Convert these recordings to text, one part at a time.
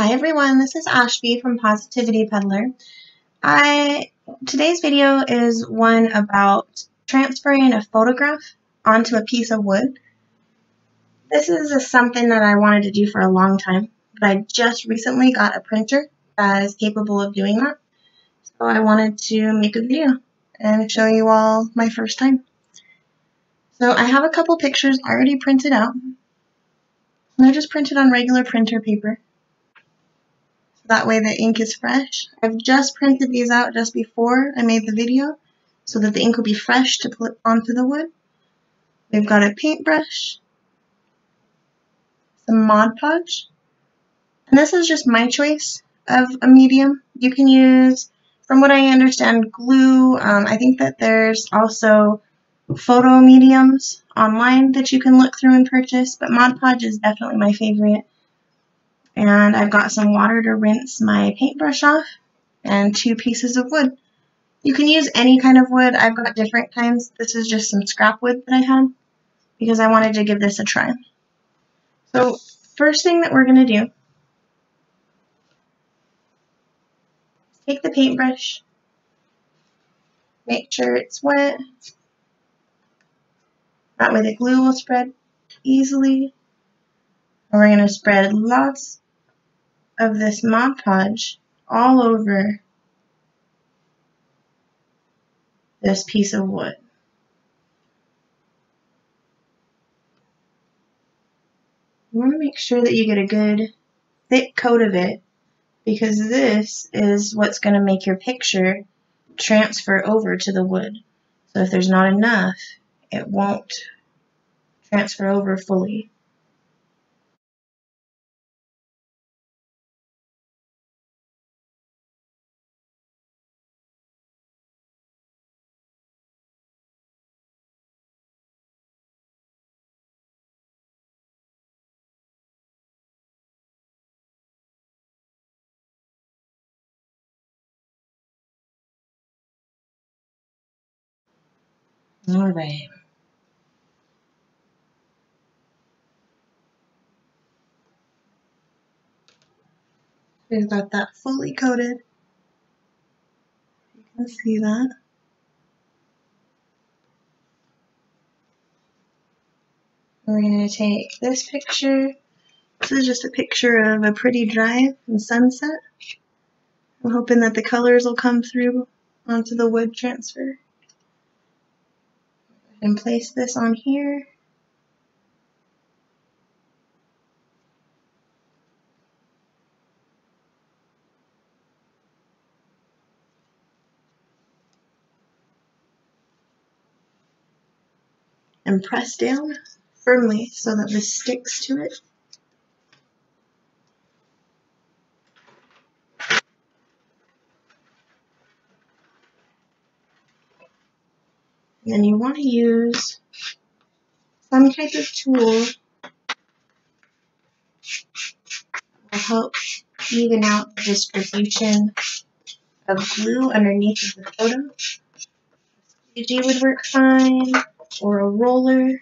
Hi everyone, this is Ashby from Positivity Peddler. Today's video is one about transferring a photograph onto a piece of wood. This is something that I wanted to do for a long time, but I just recently got a printer that is capable of doing that. So I wanted to make a video and show you all my first time. So I have a couple pictures already printed out. They're just printed on regular printer paper. That way the ink is fresh. I've just printed these out just before I made the video so that the ink will be fresh to put onto the wood. We've got a paintbrush, some ModPodge, and this is just my choice of a medium. You can use, from what I understand, glue. I think that there's also photo mediums online that you can look through and purchase, but ModPodge is definitely my favorite. And I've got some water to rinse my paintbrush off and 2 pieces of wood. You can use any kind of wood. I've got different kinds. This is just some scrap wood that I had because I wanted to give this a try. So first thing that we're going to do, take the paintbrush, make sure it's wet. That way the glue will spread easily. And we're going to spread lots of this ModPodge all over this piece of wood. You want to make sure that you get a good thick coat of it because this is what's going to make your picture transfer over to the wood. So if there's not enough, it won't transfer over fully. All right. We've got that fully coated. You can see that. We're going to take this picture. This is just a picture of a pretty drive and sunset. I'm hoping that the colors will come through onto the wood transfer. And place this on here. And press down firmly so that this sticks to it. And then you want to use some type of tool that will help even out the distribution of glue underneath of the photo. Squeegee would work fine, or a roller,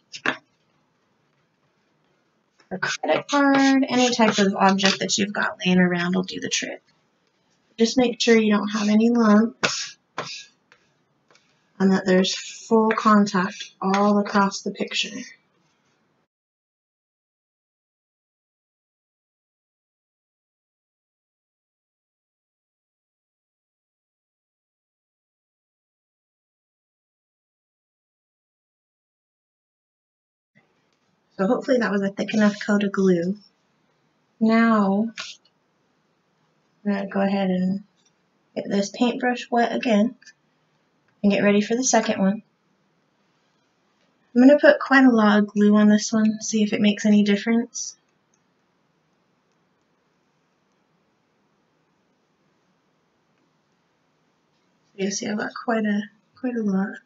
a credit card, any type of object that you've got laying around will do the trick. Just make sure you don't have any lumps and that there's full contact all across the picture. So hopefully that was a thick enough coat of glue. Now, I'm going to go ahead and get this paintbrush wet again and get ready for the second one. I'm going to put quite a lot of glue on this one, see if it makes any difference. You see I've got quite a lot.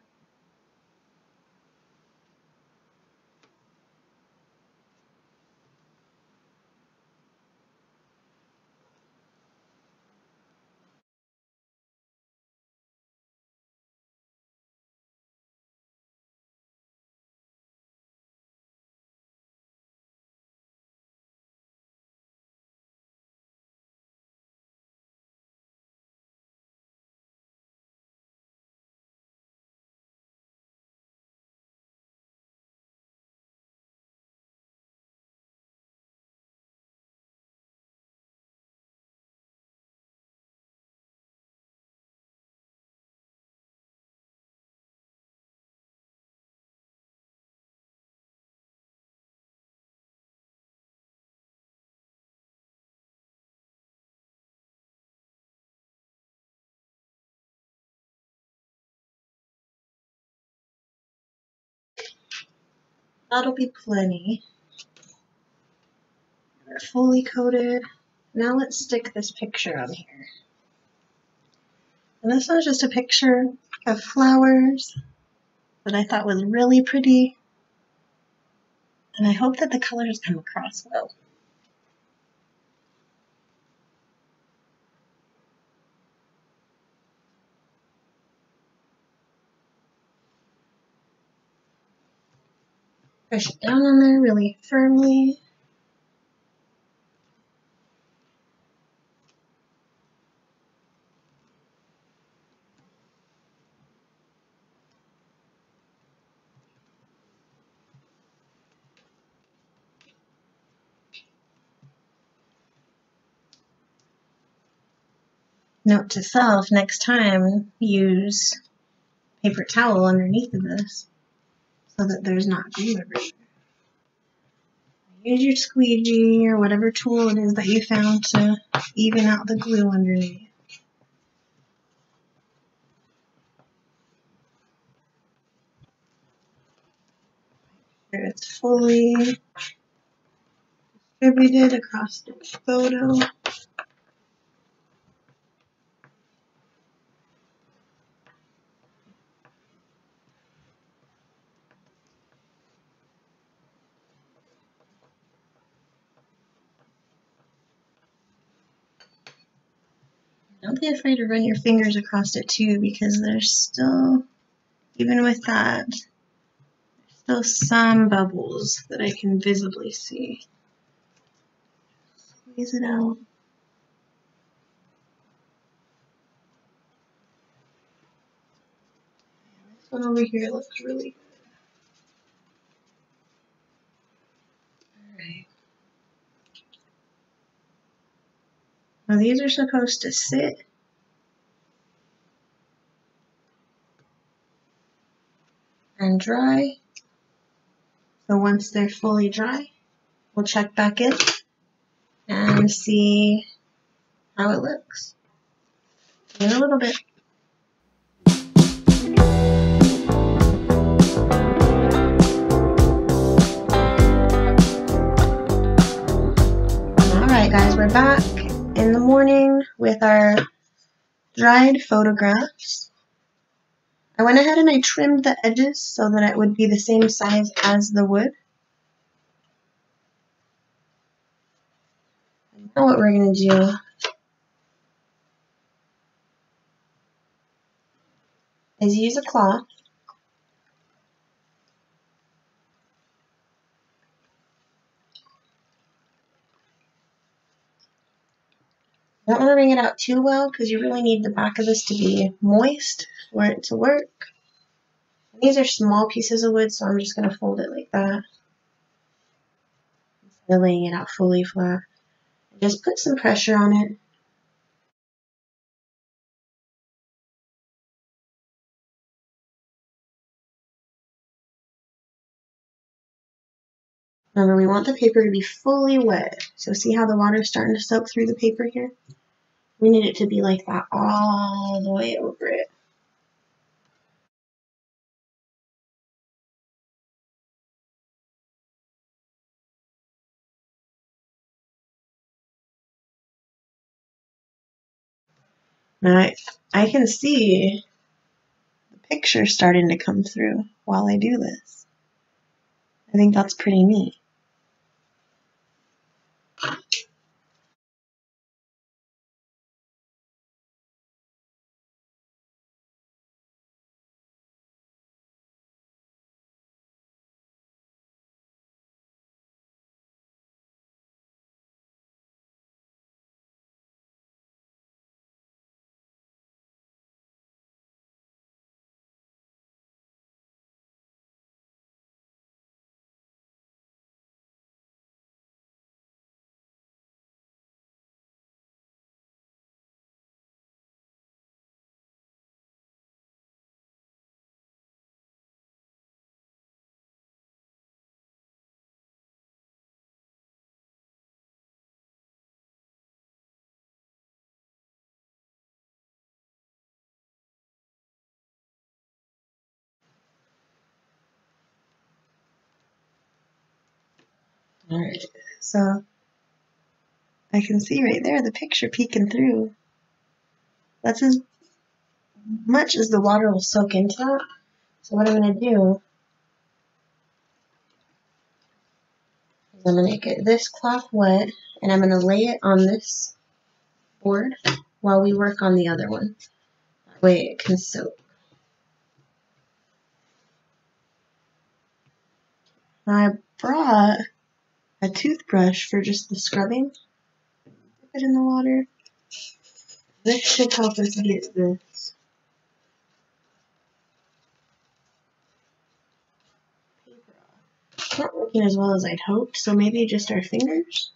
That'll be plenty. They're fully coated. Now let's stick this picture on here. And this one's just a picture of flowers that I thought was really pretty. And I hope that the colors come across well. Push it down on there really firmly. Note to self, next time use paper towel underneath of this so that there's not glue everywhere. Use your squeegee or whatever tool it is that you found to even out the glue underneath. Make sure it's fully distributed across the photo. Don't be afraid to run your fingers across it too, because there's still, even with that, there's still some bubbles that I can visibly see. Squeeze it out. This one over here looks really good. Alright. Now these are supposed to sit and dry. So once they're fully dry, we'll check back in and see how it looks in a little bit. Alright guys, we're back in the morning with our dried photographs. I went ahead and I trimmed the edges so that it would be the same size as the wood. Now what we're going to do is use a cloth I don't want to wring it out too well because you really need the back of this to be moist for it to work. These are small pieces of wood, so I'm just going to fold it like that instead of laying it out fully flat. Just put some pressure on it. Remember, we want the paper to be fully wet. So see how the water's starting to soak through the paper here? We need it to be like that all the way over it. Now I can see the picture starting to come through while I do this. I think that's pretty neat. Alright, so I can see right there the picture peeking through. That's as much as the water will soak into that. So what I'm going to do is I'm going to get this cloth wet and I'm going to lay it on this board while we work on the other one. That way it can soak. I brought a toothbrush for just the scrubbing. Dip it in the water. This should help us get this paper off. It's not working as well as I'd hoped, so maybe just our fingers.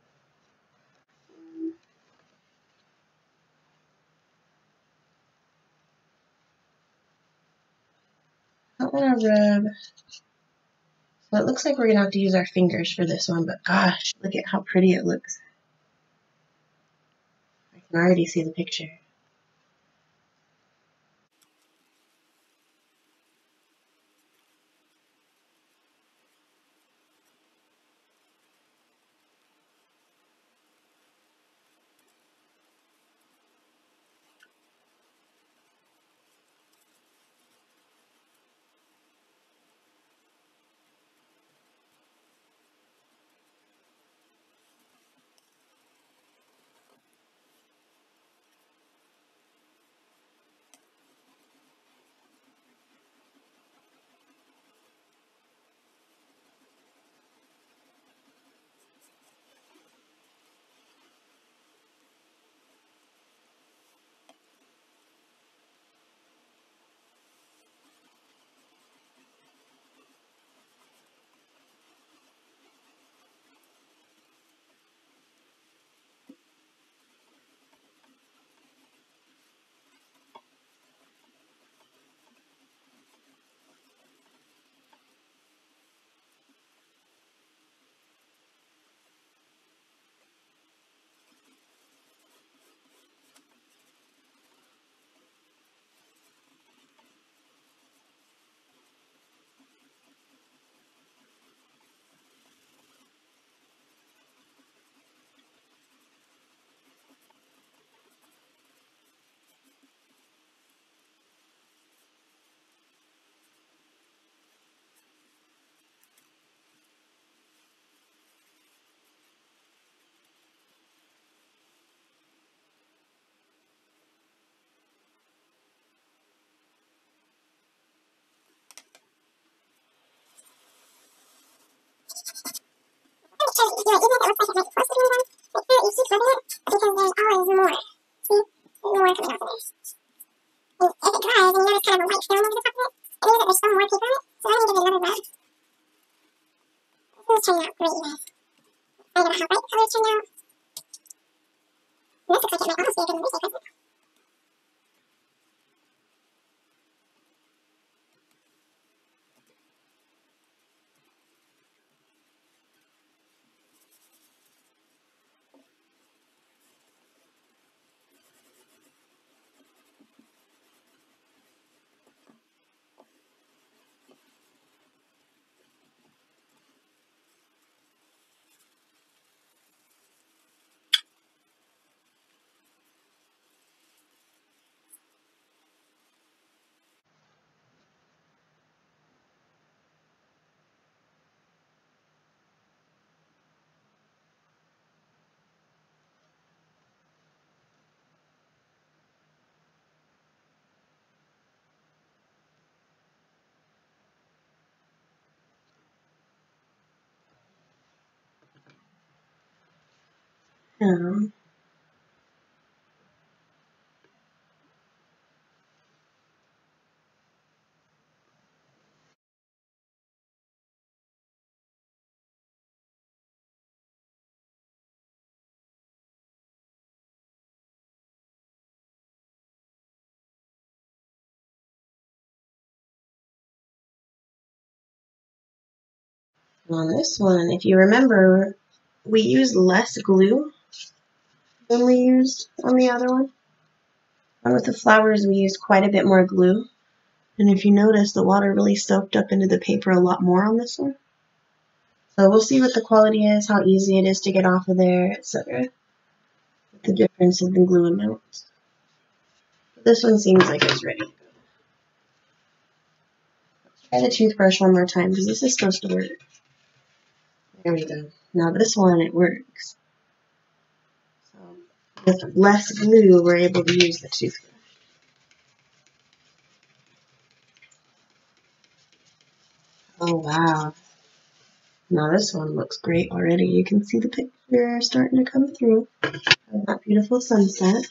I don't want to rub. So it looks like we're going to have to use our fingers for this one, but gosh, look at how pretty it looks. I can already see the picture. Even if it looks like it might be close to being done, make sure you keep rubbing it because there's always more. See? More coming off of this. And if it dries and you notice kind of a white film over the top of it, it means that there's still more paper on it, so I need to give it another rub. This is turning out great, you guys. I don't know how bright the colors turned out. And this looks like it might almost be a good birthday present. Um, on this one, if you remember, we used less glue than we used on the other one. And with the flowers, we used quite a bit more glue. And if you notice, the water really soaked up into the paper a lot more on this one. So we'll see what the quality is, how easy it is to get off of there, etc. The difference in the glue amounts. This one seems like it's ready to go. Let's try the toothbrush one more time because this is supposed to work. There we go. Now this one, it works. So with less glue, we're able to use the toothbrush. Oh wow. Now this one looks great already. You can see the picture starting to come through of that beautiful sunset.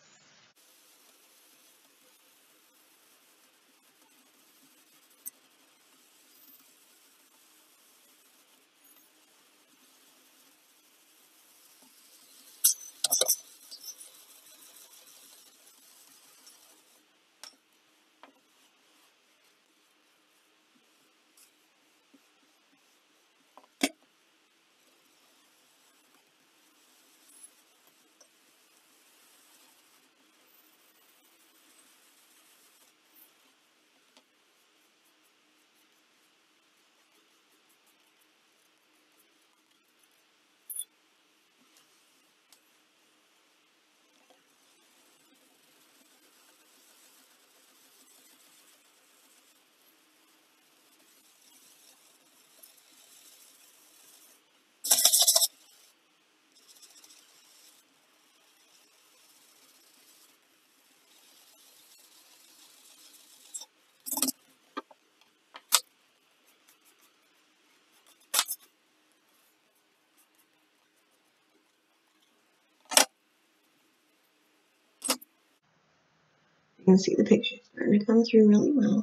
You can see the picture starting to come through really well.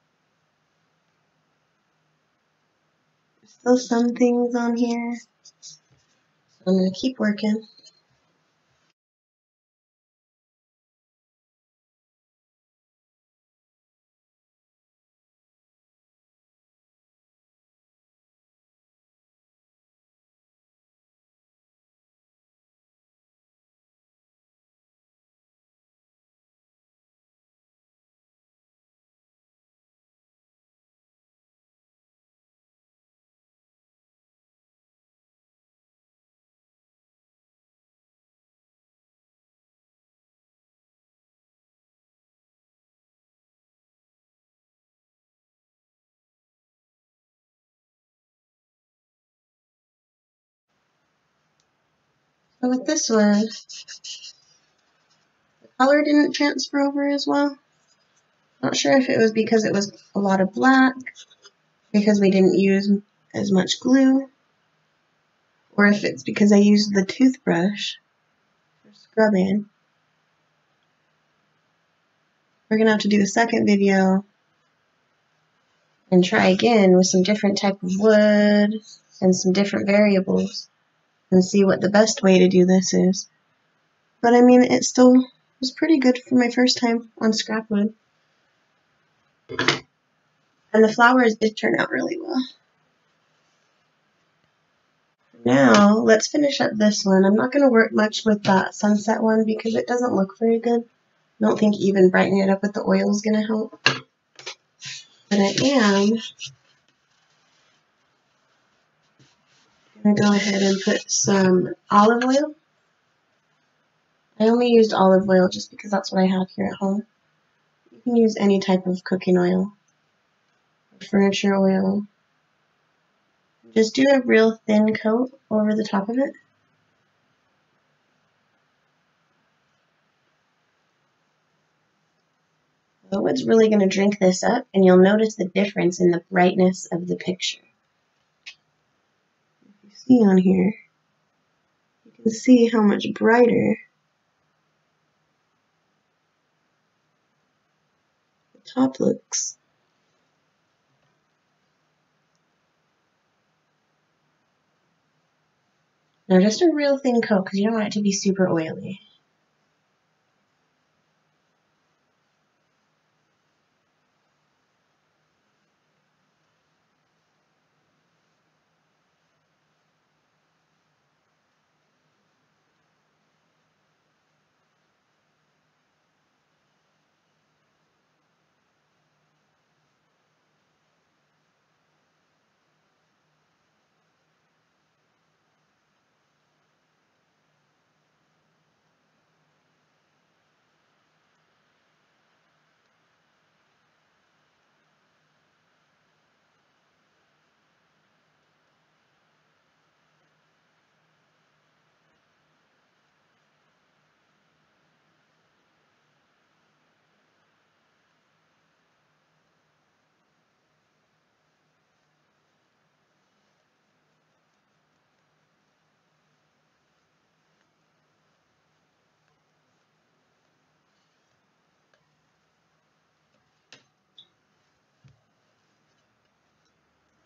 There's still some things on here, so I'm going to keep working. So with this one, the color didn't transfer over as well. Not sure if it was because it was a lot of black, because we didn't use as much glue, or if it's because I used the toothbrush for scrubbing. We're going to have to do a second video and try again with some different type of wood and some different variables and see what the best way to do this is. But I mean, it still was pretty good for my first time on scrap wood. And the flowers did turn out really well. Now, let's finish up this one. I'm not going to work much with that sunset one because it doesn't look very good. I don't think even brightening it up with the oil is going to help. But I am going to go ahead and put some olive oil. I only used olive oil just because that's what I have here at home. You can use any type of cooking oil, furniture oil. Just do a real thin coat over the top of it. The wood's really going to drink this up, and you'll notice the difference in the brightness of the picture. If you see on here, you can see how much brighter the top looks. Now just a real thin coat because you don't want it to be super oily.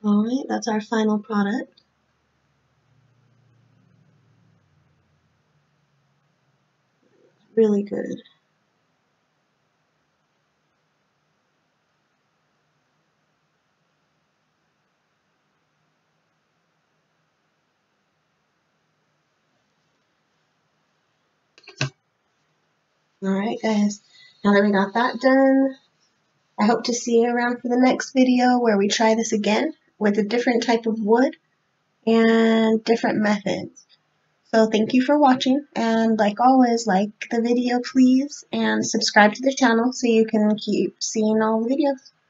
Alright, that's our final product. Really good. Alright guys, now that we got that done, I hope to see you around for the next video where we try this again with a different type of wood and different methods. So thank you for watching, and like always, like the video please, and subscribe to the channel so you can keep seeing all the videos.